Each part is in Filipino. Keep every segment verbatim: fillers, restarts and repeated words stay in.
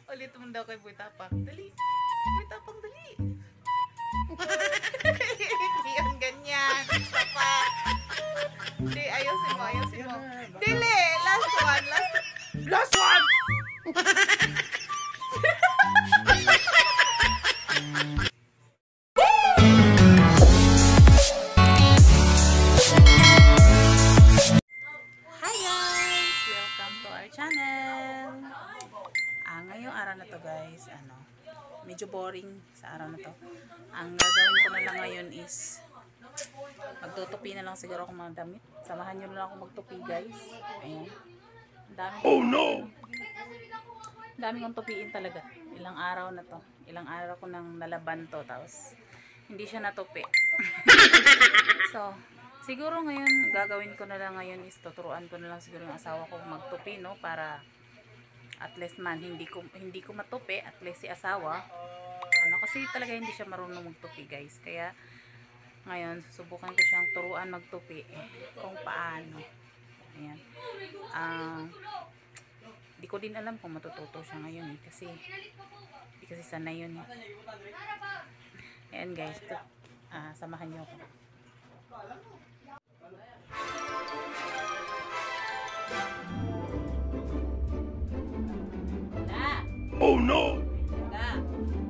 Ulit mo daw kay Boy Tapang. Dali. Boy Tapang, dali. Hindi yun ganyan. Isa pa. Hindi, ayusin mo, ayusin mo. Dili, last one, last last one! Hi guys! Welcome to our channel. Ah, ngayong araw na to guys, ano, medyo boring sa araw na to. Ang gagawin ko na lang ngayon is magtutupi na lang siguro ako mga damit. Samahan nyo na lang ako magtupi guys. Ayan. Ang dami oh no! Ang dami kong tupiin talaga. Ilang araw na to. Ilang araw ko nang nalaban to. Tapos hindi siya natupi. So, siguro ngayon, gagawin ko na lang ngayon is tuturuan ko na lang siguro yung asawa ko magtupi, no? Para at least man, hindi ko, hindi ko matupi. At least si asawa, ano, kasi talaga hindi siya marunong magtupi guys. Kaya ngayon, susubukan ko siyang turuan magtupi eh, kung paano. Ayan. Ah, di ko din alam kung matututo siya ngayon eh, kasi di kasi sanay yun eh. Ayan guys, to, ah, samahan niyo ako. Da! Oh no! Da!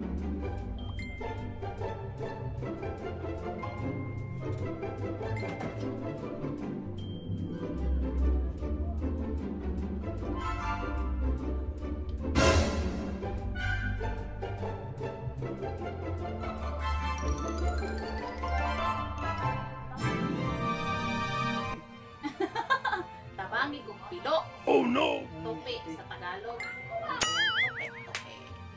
Tabangi kong pilo. Oh no! Tupi sa Tagalog. Ayan, tupi, tupi.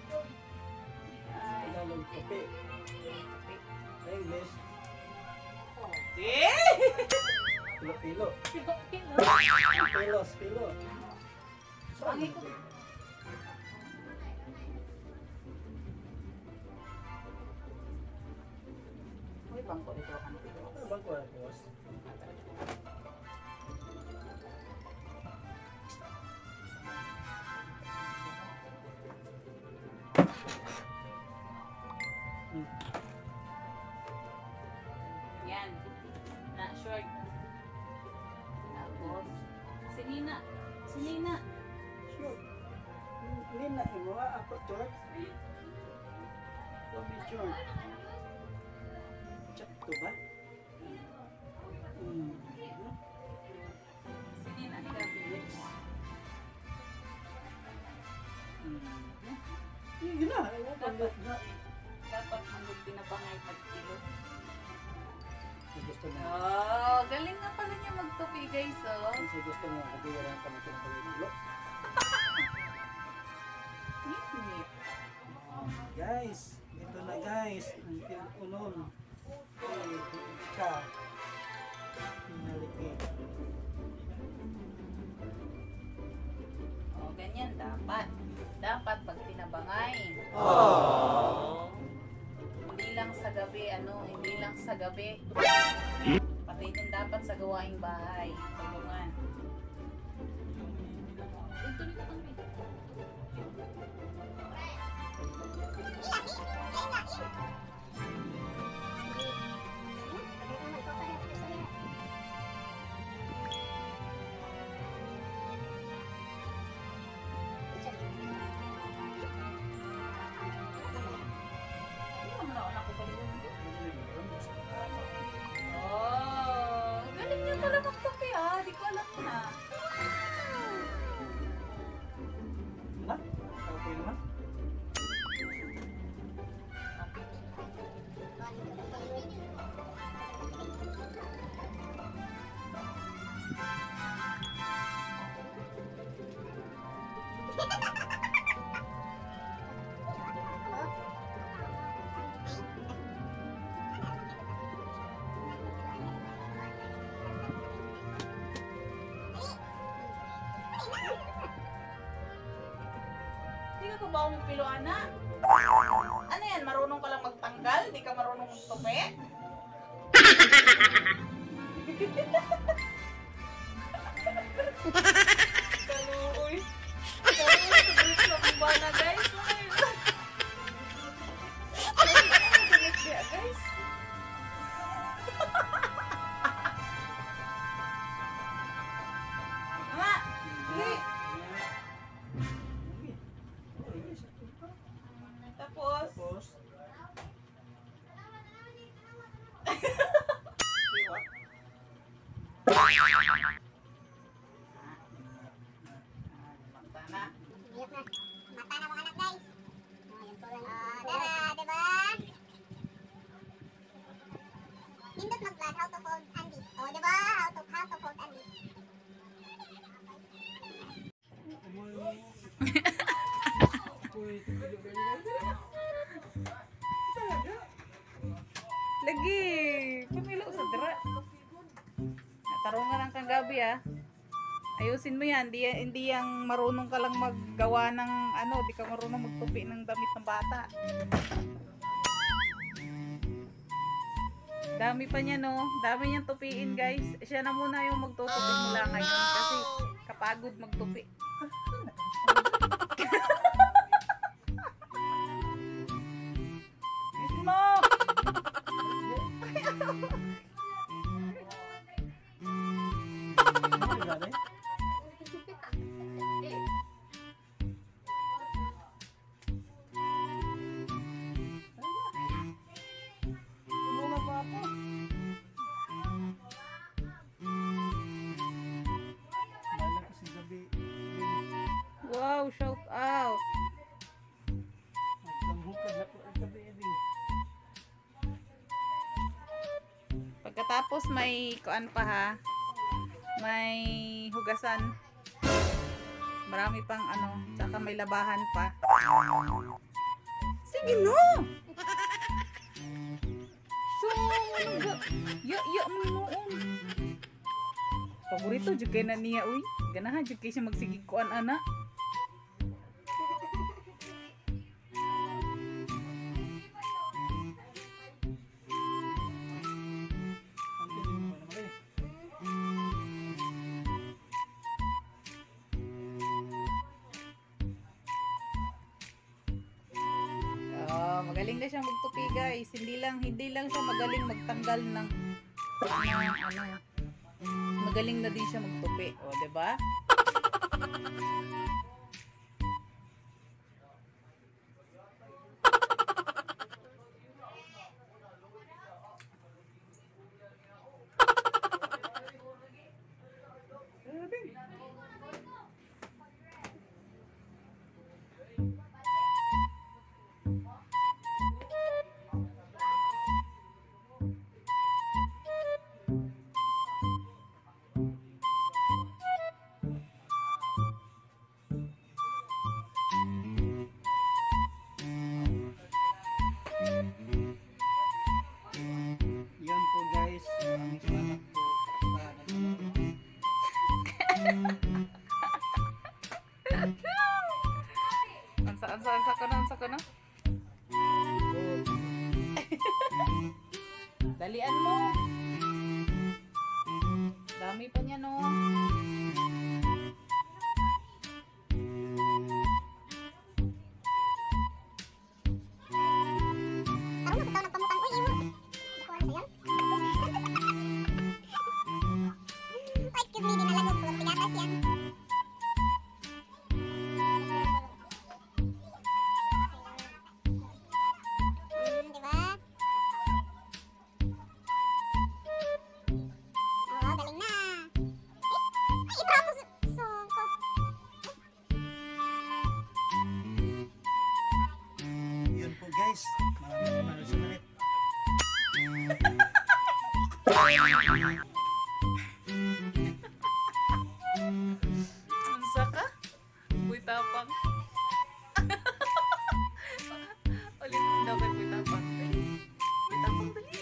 Tagalog, tupi. Tupi. English, Tupi. pilo-pilo. Pilo-pilo. Pilos, pilo. Tabangi ko. Uy, bangko dito kan. Ano bang kuha, boss? Hmm. Yan. Na short. Tapos, sinina. Sinina. Sure. Hindi na, mga apat short. Sabi short. Check to ba? Hmm. Sinina ni Gabi. Hmm. Hindi na. Dapat, na. dapat manggod pinabangay pag kilo. Gusto mo. Oh, galing na pala niya magtupi guys, oh. Kasi gusto mo, kabiyaran ka natin ng pagkilo. Nip-nip. Guys, ito na guys. Ang pinunon. Ka. Pinaliki. Oh, ganyan dapat. Dapat pag tinabangay. Aww. Hindi lang sa gabi, ano, hindi lang sa gabi. Pati din dapat sa gawaing bahay. Tulungan. Ito nito kami. Oh, galing niya pala magtupi ah. Di ko alam na. Ha? Okay naman? Hindi ka ba akong piluan na? Ano yan? Marunong ka lang magtanggal? Di ka marunong magtupi? Kaluoy. Kaluoy. Sabi ko sa bumba na guys. Tapos, Ayok na. Mata na mga anak guys. Oh, yan po lang. Oh, tara, diba? Nindot mag-vlog how to fold undies. Oh, diba? How to, how to fold undies. Lagi, pamilo sa dira. Tarungan lang kang gabi ah. Ayusin mo yan, hindi, hindi yang marunong ka lang maggawa ng ano, di ka marunong magtupi ng damit ng bata. Dami pa niya no, dami niyang tupiin guys. Siya na muna yung magtutupi mula ngayon kasi kapagod magtupi. Ayusin mo! ano ba rin? Muna pa ako. Bahala kasi gabi. Wow, shout out! Nagdamhukad na po ang gabi din. Pagkatapos may kuan pa ha. May hugasan. Marami pang ano, tsaka may labahan pa. Sige no! So, ano ga? Ya, ya mo noon. Paborito jud kay na niya uy. Ganahan jud kay siya magsigig kuan ana. Oh, magaling na siya magtupi guys. Hindi lang hindi lang siya magaling magtanggal ng ng ano. Magaling na din siya magtupi, o, 'di ba? Yan po guys, maraming salamat po sa nanonood. Ansa ansa ansa ko na, ansa ko na. Dalian mo. Dami pa niya no. Parang nasa taon nagpamutang. Uy, imo. Ako ano sa'yo? Oh, excuse me, dinalagog ko. Pigatas yan. Hmm, diba? Oo, galing na. Eh, ay, itrapo sa sungkot. Yun po guys, maraming maraming salamat. Unsa ka? Buy tapang. Ulit mo daw kay buy tapang. Buy tapang dali.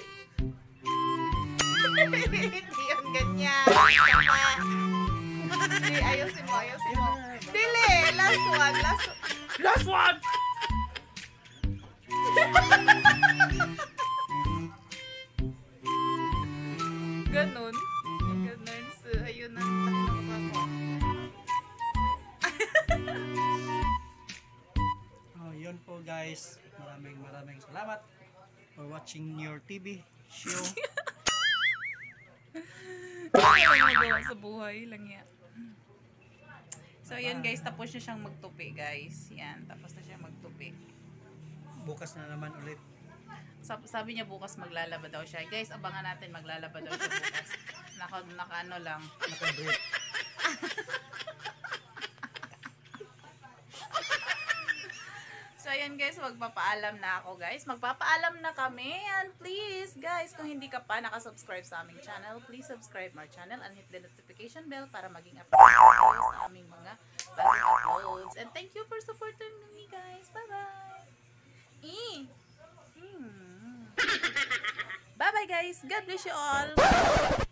Hindi yun ganyan. Saka. Hindi, ayusin mo, ayusin mo. Dili, last one, last Last one! Ganon. Ganon. So, ayun na. Ano ba ko? Oh, yun po guys, maraming maraming salamat for watching your T V show. Ano magawa sa buhay lang yan. So, ayun guys, tapos na siyang magtupi guys. Yan, tapos na siya magtupi. bukas na naman ulit. Sab- sabi niya bukas maglalaba daw siya. Guys, abangan natin maglalaba daw siya bukas. Naka, naka ano lang. Naka-break. So, ayan guys, magpapaalam na ako guys. Magpapaalam na kami. And please, guys, kung hindi ka pa nakasubscribe sa aming channel, please subscribe our channel and hit the notification bell para maging updated kayo sa aming mga bagong uploads. And thank you for supporting me, guys. Bye-bye! Eh. Hmm. Bye-bye, guys. God bless you all.